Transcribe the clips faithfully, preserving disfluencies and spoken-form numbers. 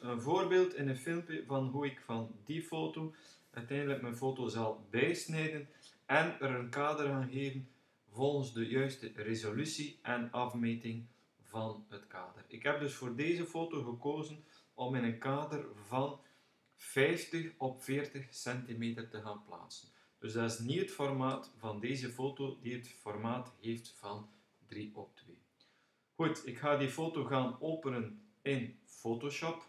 een voorbeeld in een filmpje van hoe ik van die foto uiteindelijk mijn foto zal bijsnijden en er een kader gaan geven volgens de juiste resolutie en afmeting van het kader. Ik heb dus voor deze foto gekozen om in een kader van vijftig op veertig centimeter te gaan plaatsen. Dus dat is niet het formaat van deze foto die het formaat heeft van drie op twee. Goed, ik ga die foto gaan openen in Photoshop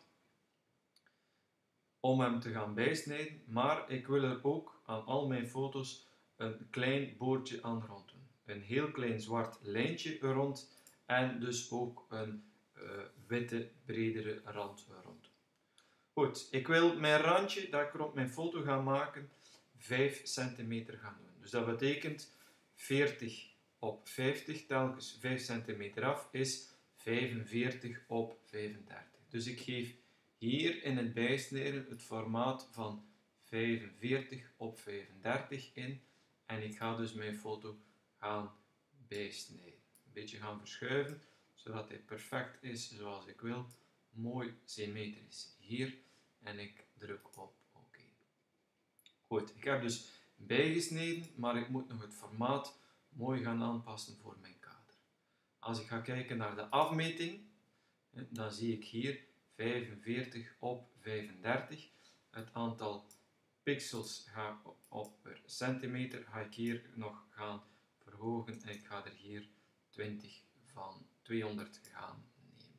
om hem te gaan bijsnijden, maar ik wil er ook aan al mijn foto's een klein boordje aan rond doen. Een heel klein zwart lijntje er rond en dus ook een uh, witte, bredere rand er rond. Goed, ik wil mijn randje dat ik rond mijn foto ga maken vijf centimeter gaan doen. Dus dat betekent veertig op vijftig, telkens vijf centimeter af, is vijfenveertig op vijfendertig. Dus ik geef hier in het bijsnijden het formaat van vijfenveertig op vijfendertig in en ik ga dus mijn foto gaan bijsnijden. Een beetje gaan verschuiven, zodat hij perfect is zoals ik wil. Mooi symmetrisch hier en ik druk op oké. Goed, ik heb dus bijgesneden, maar ik moet nog het formaat mooi gaan aanpassen voor mijn kader. Als ik ga kijken naar de afmeting, dan zie ik hier vijfenveertig op vijfendertig. Het aantal pixels ga op per centimeter ga ik hier nog gaan verhogen en ik ga er hier twintig van tweehonderd gaan nemen.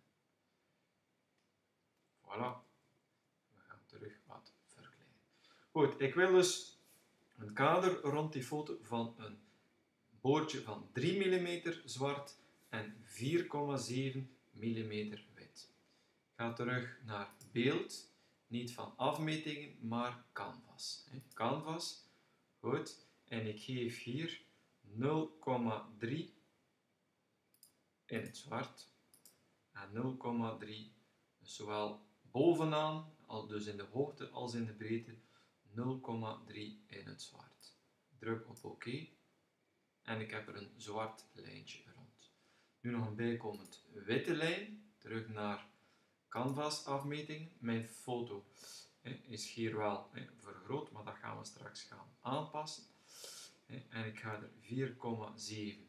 Voilà. We gaan terug wat verkleinen. Goed, ik wil dus een kader rond die foto van een boordje van drie millimeter zwart en vier komma zeven millimeter wit. Ik ga terug naar beeld, niet van afmetingen, maar canvas. Canvas, goed, en ik geef hier nul komma drie in het zwart en nul komma drie, zowel bovenaan, dus in de hoogte als in de breedte, nul komma drie in het zwart. Druk op oké en ik heb er een zwart lijntje rond. Nu nog een bijkomend witte lijn, terug naar canvas afmetingen. Mijn foto hè, is hier wel hè, vergroot, maar dat gaan we straks gaan aanpassen. Hè, en ik ga er vier komma zeven,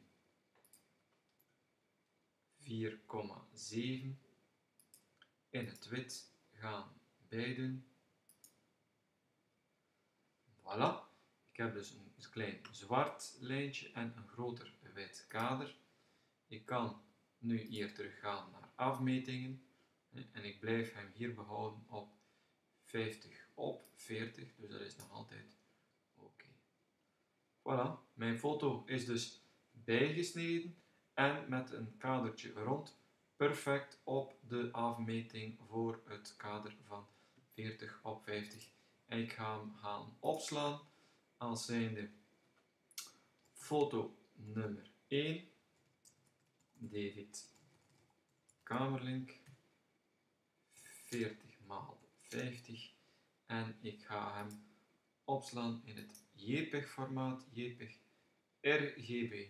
vier komma zeven in het wit gaan bijdoen. Voilà. Ik heb dus een klein zwart lijntje en een groter wit kader. Ik kan nu hier terug gaan naar afmetingen. En ik blijf hem hier behouden op vijftig op veertig, dus dat is nog altijd oké. Voilà, mijn foto is dus bijgesneden en met een kadertje rond, perfect op de afmeting voor het kader van veertig op vijftig. En ik ga hem gaan opslaan als zijnde foto nummer één, David Kamerlink, veertig maal vijftig en ik ga hem opslaan in het JPEG formaat, JPEG R G B.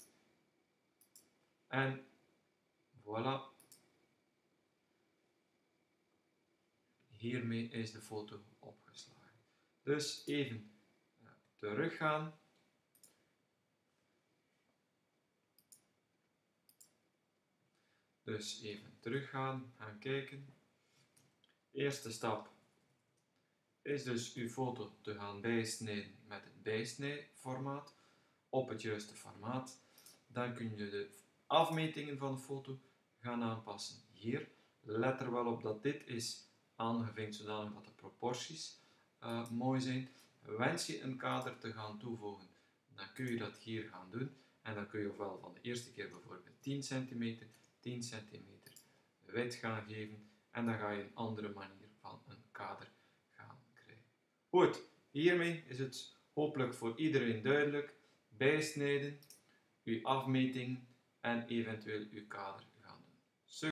En voilà, hiermee is de foto opgeslagen. Dus even uh, teruggaan. Dus even teruggaan, gaan kijken. Eerste stap is dus uw foto te gaan bijsnijden met het bijsnijformaat op het juiste formaat. Dan kun je de afmetingen van de foto gaan aanpassen hier. Let er wel op dat dit is aangevinkt zodanig dat de proporties uh, mooi zijn. Wens je een kader te gaan toevoegen, dan kun je dat hier gaan doen. En dan kun je ofwel van de eerste keer bijvoorbeeld tien centimeter, tien centimeter wit gaan geven. En dan ga je een andere manier van een kader gaan krijgen. Goed, hiermee is het hopelijk voor iedereen duidelijk. Bijsnijden, uw afmeting en eventueel uw kader